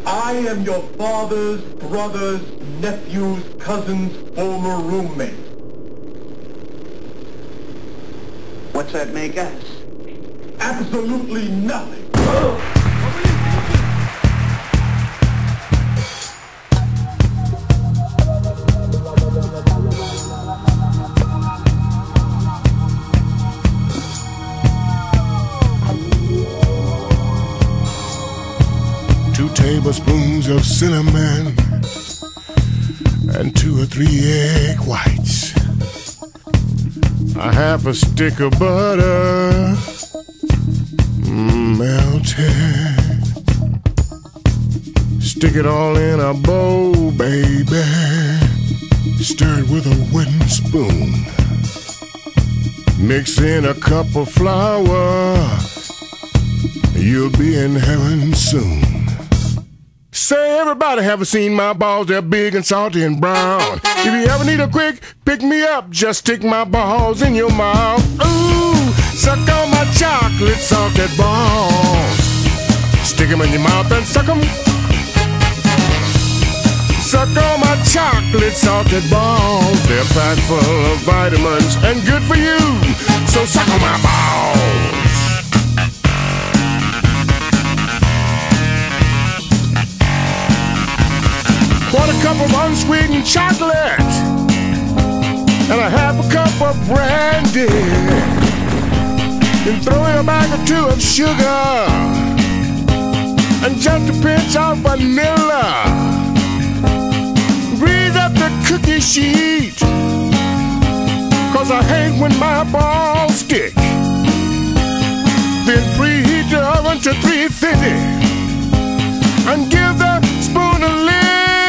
I am your father's brother's nephew's cousin's former roommate. What's that make us? Absolutely nothing. Two tablespoons of cinnamon and 2 or 3 egg whites. A half a stick of butter melted. Stick it all in a bowl, baby. Stir it with a wooden spoon. Mix in a cup of flour. You'll be in heaven soon. Say, everybody, have seen my balls? They're big and salty and brown. If you ever need a quick pick-me-up, just stick my balls in your mouth. Ooh, suck on my chocolate salted balls. Stick them in your mouth and suck them. Suck on my chocolate salted balls. They're packed full of vitamins and good for you. So suck on my balls. Quarter cup of unsweetened chocolate and a half a cup of brandy. Then throw in a bag or 2 of sugar and just a pinch of vanilla. Grease up the cookie sheet, 'cause I hate when my balls stick. Then preheat the oven to 350 and give the spoon a lick.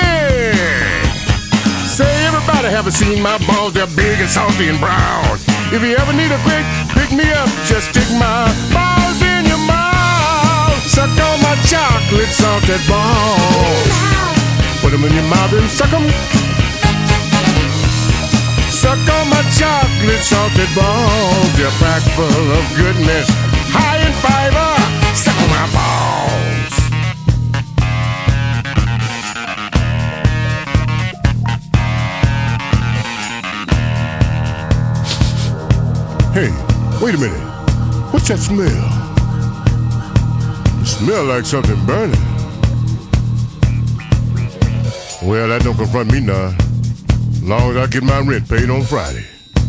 Say, everybody, have seen my balls? They're big and salty and brown. If you ever need a quick pick-me-up, just stick my balls in your mouth. Suck on my chocolate salted balls. Put them in your mouth and suck them. Suck on my chocolate salted balls. They're packed full of goodness, high in fiber. Suck on my balls. Hey, wait a minute. What's that smell? It smells like something burning. Well, that don't confront me none. As long as I get my rent paid on Friday.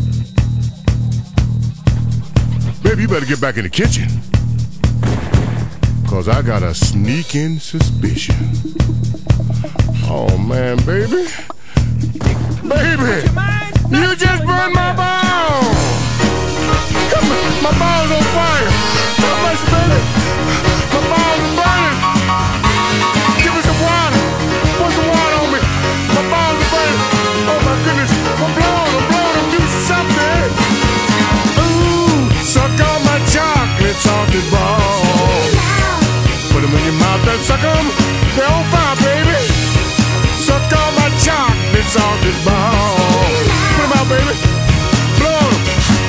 Baby, you better get back in the kitchen. 'Cause I got a sneaking suspicion. Oh, man, baby. Baby, you just burned my balls. My balls on fire. How much, baby? My balls are burning. Give me some water. Put some water on me. My balls are burning. Oh my goodness. I'm blowing. Do something. Ooh, suck on my chocolate salted balls. Put them in your mouth and suck them. They're on fire, baby. Suck on my chocolate salted balls. Put them out, baby. Blow them.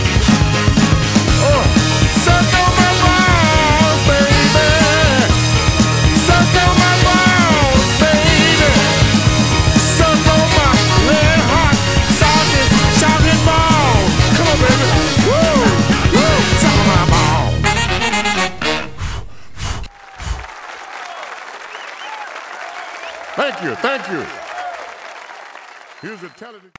Suck on my balls, baby. Suck on my balls, baby. Suck on my red hot salted chocolate balls. Come on, baby. Woo, woo. Suck on my balls. Thank you. Here's a television.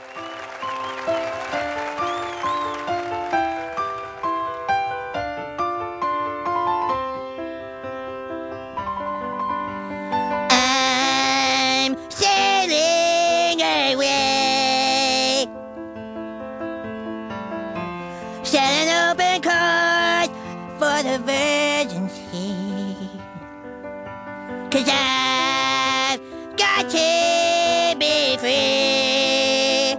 Selling open cars for the virgins here. 'Cause I've got to be free.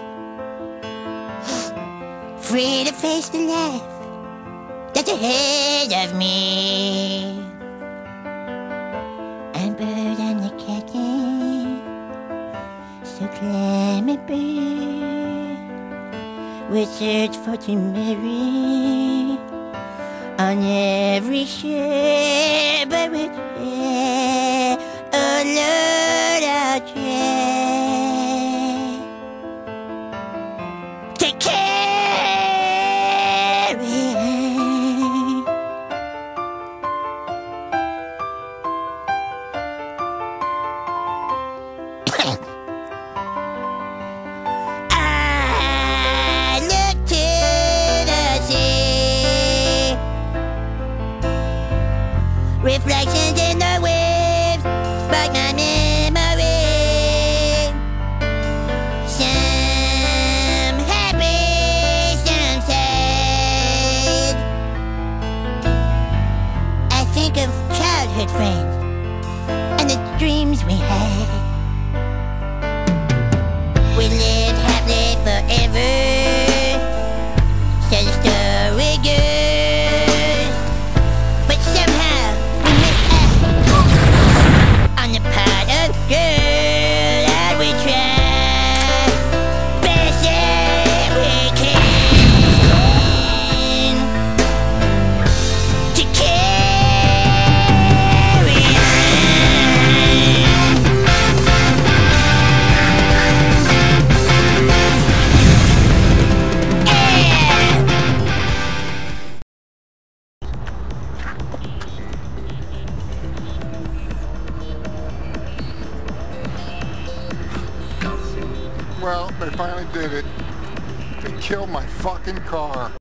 Free to face the life that's ahead of me. And bird and the captain, so climate bird, we search for to marry on every ship, but we load out train to carry. I look to the sea, reflections in the waves spark my memory. Some happy, some sad. I think of childhood friends and the dreams we had. We lived happily forever, so the story goes. But somehow we missed out on the part of girl that we tried best that we can to carry on. Well, they finally did it. They killed my fucking car.